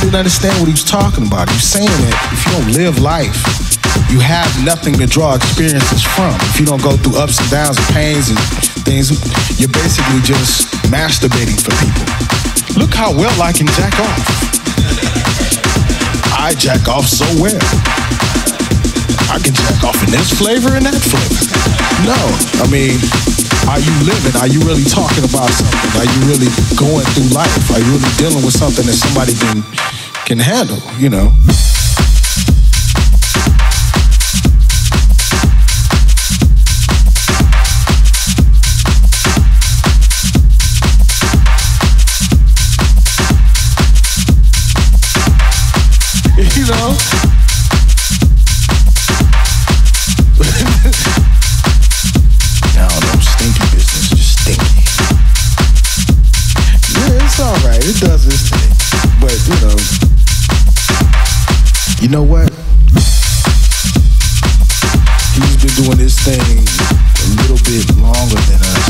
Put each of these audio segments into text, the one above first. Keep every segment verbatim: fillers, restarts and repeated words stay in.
didn't understand what he was talking about. He was saying that if you don't live life, you have nothing to draw experiences from. If you don't go through ups and downs and pains and things, you're basically just masturbating for people. Look how well I can jack off. I jack off so well. I can jack off in this flavor and that flavor. No, I mean, are you living? Are you really talking about something? Are you really going through life? Are you really dealing with something that somebody can can handle, you know? You know? It's all right. It does its thing. But, you know, you know what? He's been doing this thing a little bit longer than us.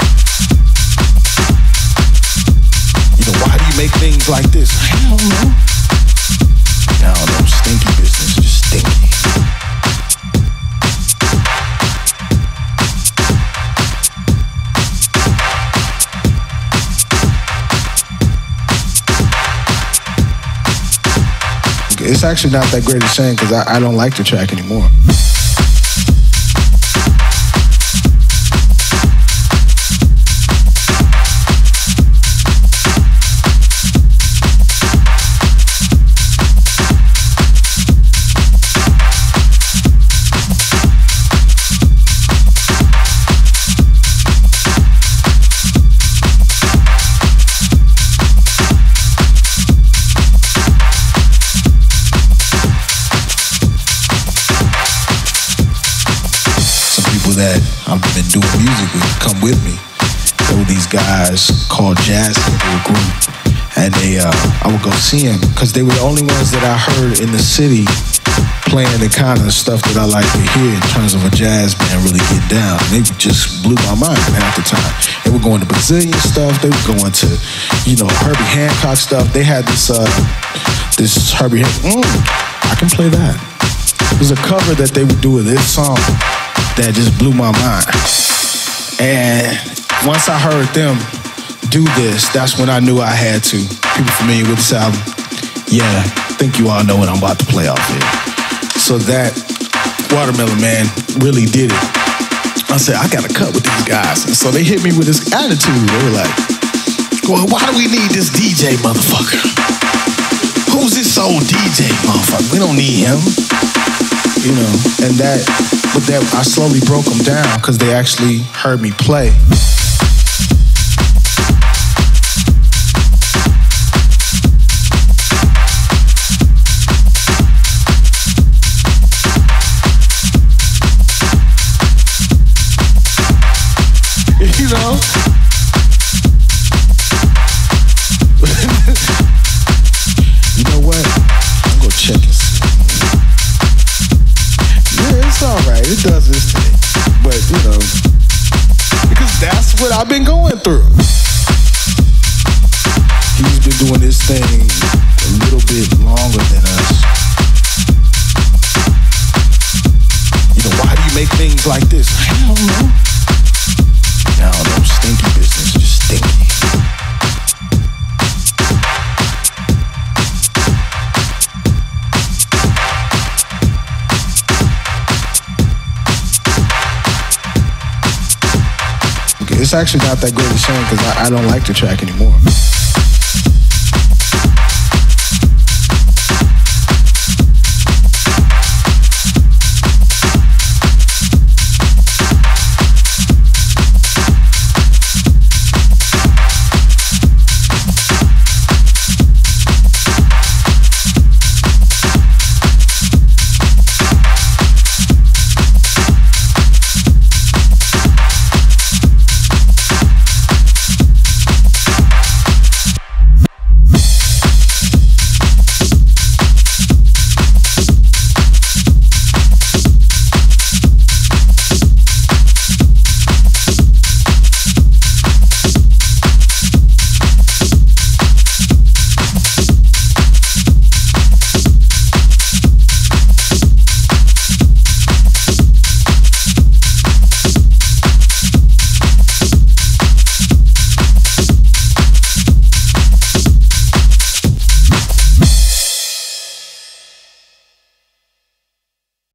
You know, why do you make things like this? I don't know. I don't know. Stinky business. Just stinky. It's actually not that great a shame because I, I don't like the track anymore. That I've been doing music with come with me. There were these guys called Jazz, they were a group, and they uh, I would go see them because they were the only ones that I heard in the city playing the kind of stuff that I like to hear in terms of a jazz band really get down. And they just blew my mind half the time. They were going to Brazilian stuff. They were going to, you know, Herbie Hancock stuff. They had this uh, this Herbie Hancock. Mm, I can play that. There's a cover that they would do of this song that just blew my mind. And once I heard them do this, that's when I knew I had to. People familiar with this album? Yeah, I think you all know what I'm about to play off here. So that Watermelon Man really did it. I said, I got to cut with these guys. And so they hit me with this attitude. They were like, well, why do we need this D J motherfucker? Who's this old D J motherfucker? We don't need him. You know, and that, but that I slowly broke them down because they actually heard me play. You know? You know what? I'm gonna check and see. It's all right. It does its thing. But, you know, because that's what I've been going through. He's been doing this thing a little bit longer than us. You know, why do you make things like this? I don't know. I don't know. Stinky business. Just stinky. It's actually not that great a shame because I, I don't like the track anymore.